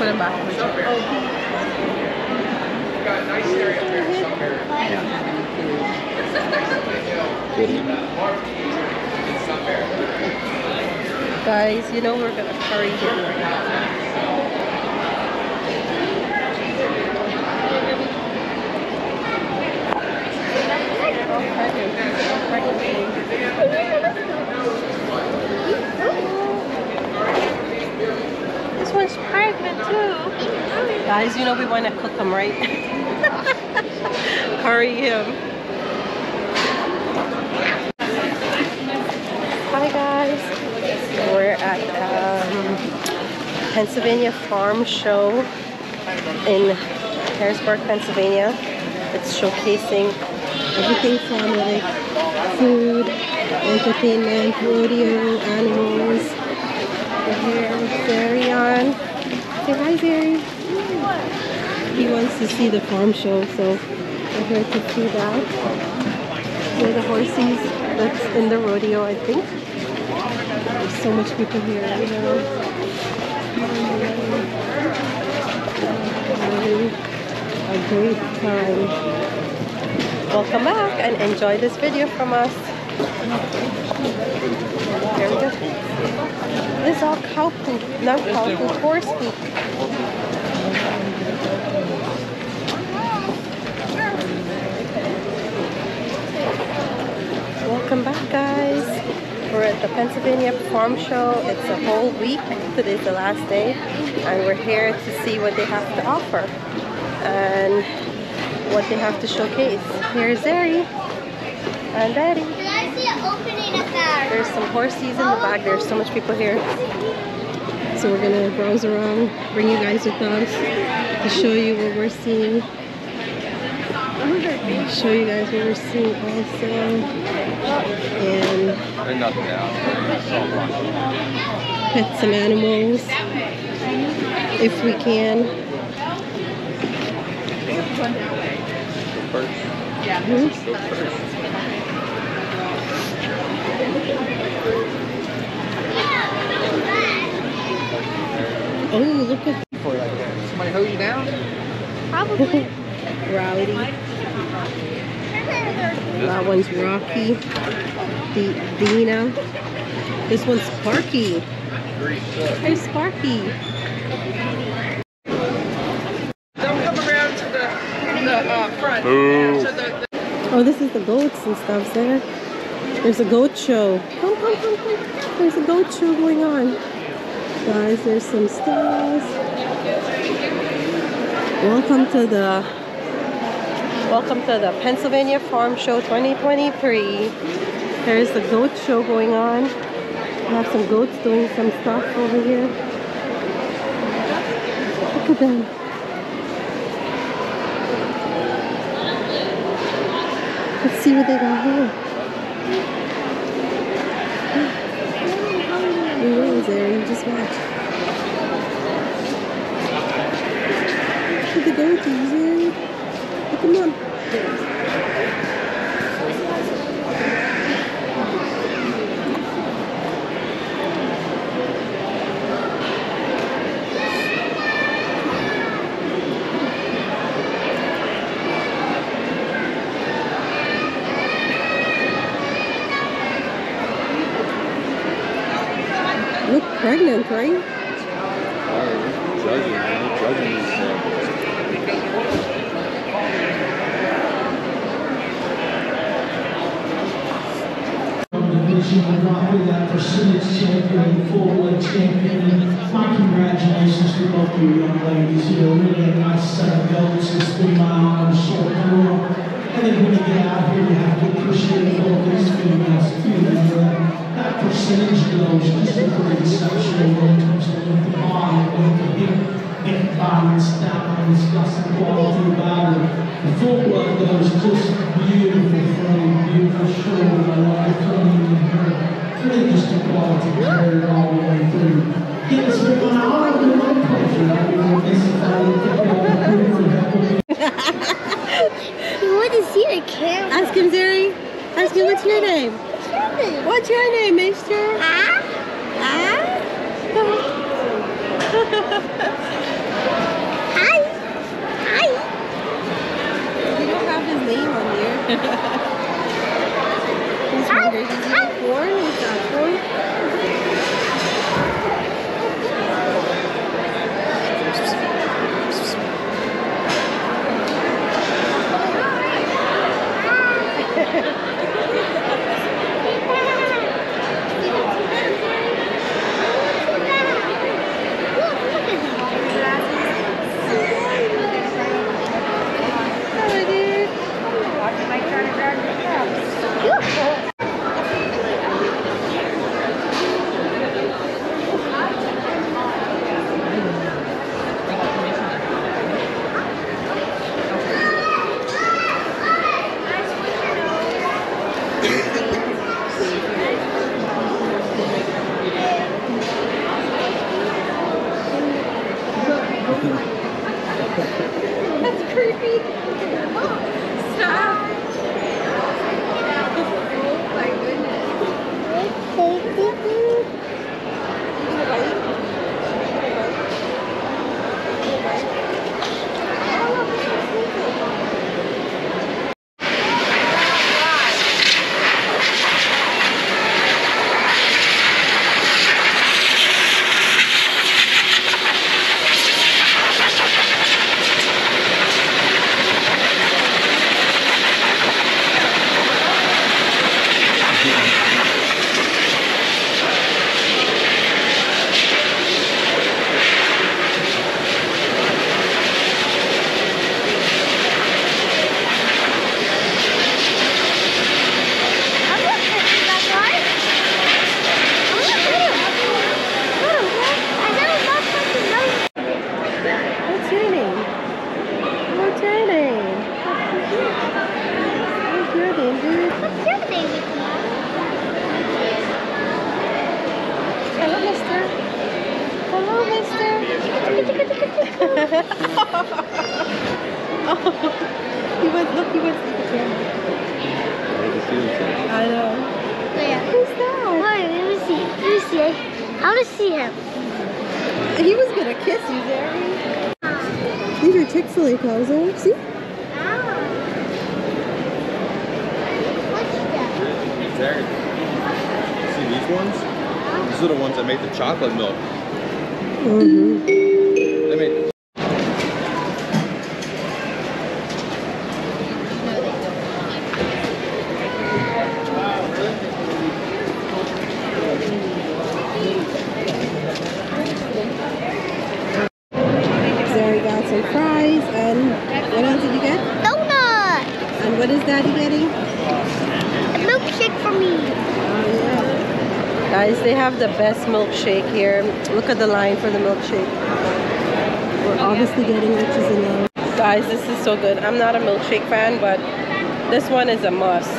put them back. Guys, you know we're gonna curry him right now. This one's pregnant too. Guys, you know we want to cook him, right? Curry him. Hi guys. We're at Pennsylvania Farm Show in Harrisburg, Pennsylvania. It's showcasing everything from like food, entertainment, rodeo, animals. We're here with Zarian. Say hi, Zari. He wants to see the farm show, so we're here to see that. Here are the horses that's in the rodeo, I think. There's so much people here right now. Having a great time. Welcome back and enjoy this video from us. There we go. This is all cow poop, not cow poop, horse poop. Welcome back, guys. We're at the Pennsylvania Farm Show. It's a whole week. Today's the last day, and we're here to see what they have to offer and what they have to showcase. Here's Zari and Daddy. There's some horses in the back. There's so much people here. So we're gonna browse around, bring you guys with us to show you what we're seeing. Show you guys what we're seeing also. And pet some animals if we can. Oh, look at somebody hold you down? Probably. Rowdy. That one's Rocky. Dina. This one's Sparky. Hey, Sparky. Don't come around to the front. Oh, this is the goats and stuff there. There's a goat show. Come. There's a goat show going on. Guys, there's some stalls. Welcome to the Pennsylvania Farm Show 2023. There's the goat show going on. We have some goats doing some stuff over here. Look at them. Let's see what they got here. We will, there, you just watch. Look at the goaties there. Look them up. Look pregnant, right? That percentage champion, full-weight champion. My congratulations to both of you young ladies. You know, really a nice set of goats. It's been my honor to show through. And then when you get out here, you have to appreciate both these females too. That percentage goes just pretty exceptional when it comes to the body, when the hip balance down, and it's got some quality about it. The full blood goes just beautiful frame, beautiful shoulder. I love the cutting in her. Really just a quality carrier all the way through. It has been an honor and my pleasure. I will miss it. I will thank you all for helping me. You want to see the camera? Ask him, Zari. Ask him, what's your name? What's your name, mister? That's creepy. Stop. Oh my goodness. I know. Yeah. Who's that? Wait, let me see. Let me see. I want to see him. He was gonna kiss you, Zary. These are Chick-fil-A clothes, huh? See? Zary, see these ones? These are the ones that make the chocolate milk. Mm-hmm. They make Zary got some fries, and what else did you get? Donut. And what is Daddy getting? A milkshake for me. Oh yeah. Guys, they have the best milkshake here. Look at the line for the milkshake. We're obviously getting riches in love. Guys, this is so good. I'm not a milkshake fan, but this one is a must.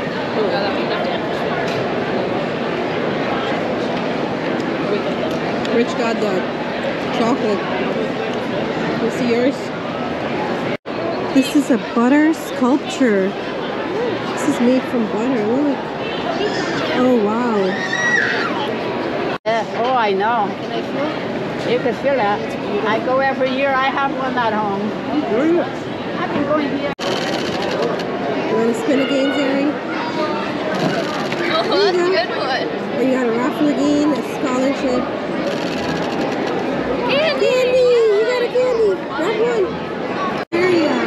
Rich got the chocolate. You see yours? This is a butter sculpture. This is made from butter. Look. Oh wow. Oh, I know. You can feel that. I go every year. I have one at home. I've been going here. You want to spin again, Zary? Oh, that's a good one. And you got a raffle again, a scholarship. Candy. Candy! You got a candy! Grab one. There you are.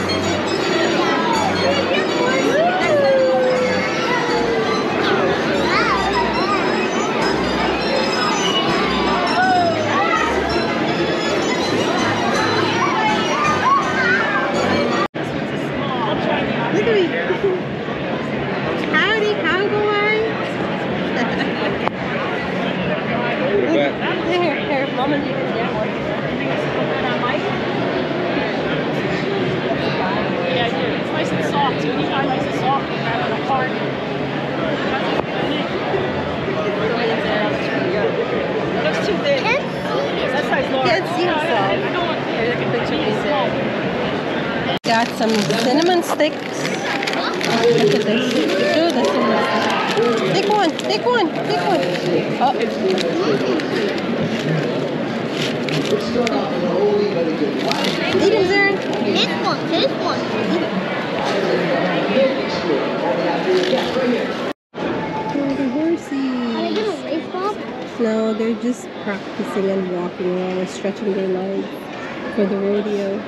Look at me. Howdy, cowboy. Here, Mama. Yeah, I do. It's nice and soft. When you find nice and soft, you grab it apart. It looks too big. That size large. Can't see himself. Here, look at picture of these. Got some cinnamon sticks. Look at this. Do the cinnamon sticks. Take one, take one, take one. Oh. Eat him, Zary. This one. Oh, the horsies. Are they gonna race Bob? No, they're just practicing and walking around and stretching their legs for the rodeo.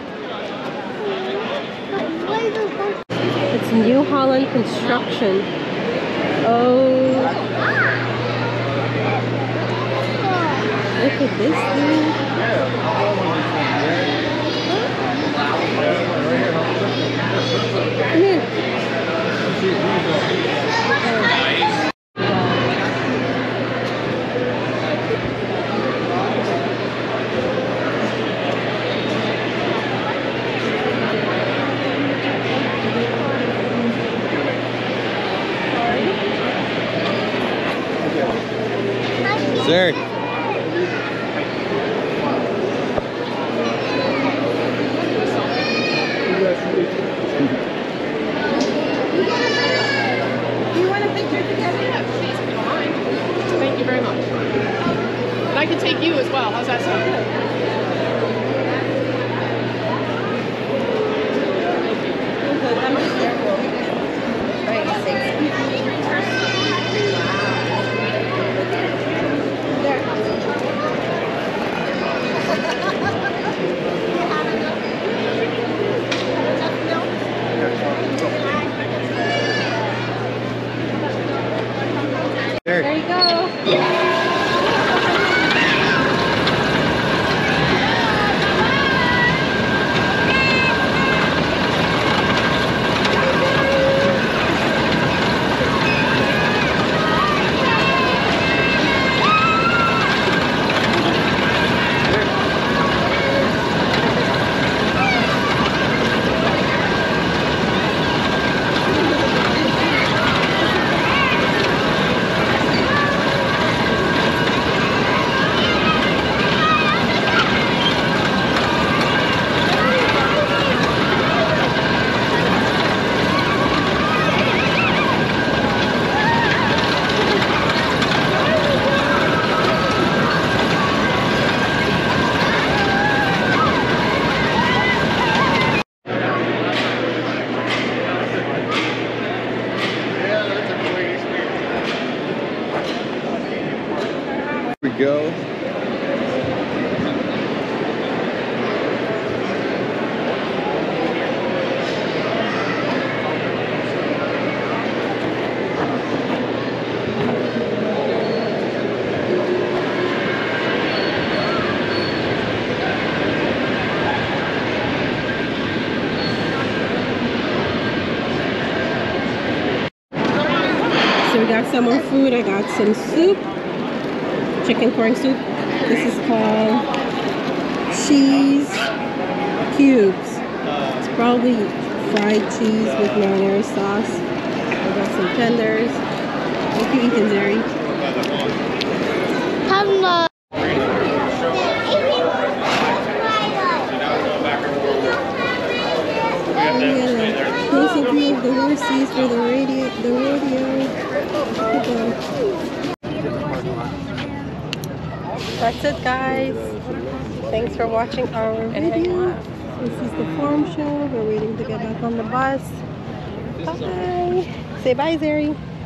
What is this one? It's New Holland Construction. Oh, look at this thing. Come here. Zary. some more food. I got some soup, chicken corn soup. This is called cheese cubes. It's probably fried cheese with marinara sauce. I got some tenders. What you eating, Zeri? Hello. Closing view of the horses for the rodeo. That's it, guys. Thanks for watching our video. This is the farm show. We're waiting to get back on the bus. Bye. Say bye, Zeri.